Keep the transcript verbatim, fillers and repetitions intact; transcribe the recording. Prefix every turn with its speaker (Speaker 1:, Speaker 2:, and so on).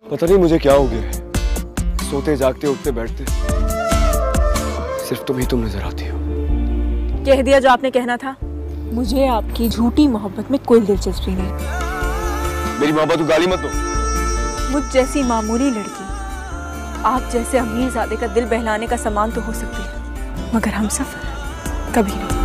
Speaker 1: पता नहीं मुझे क्या हो गया है, सोते जागते उठते बैठते सिर्फ तुम ही तुम नजर आती हो।
Speaker 2: कह दिया जो आपने कहना था। मुझे आपकी झूठी मोहब्बत में कोई दिलचस्पी नहीं।
Speaker 1: मेरी मोहब्बत को गाली मत दो।
Speaker 2: मुझ जैसी मामूली लड़की आप जैसे अमीरजादे का दिल बहलाने का सामान तो हो सकती है, मगर हम सफर कभी नहीं।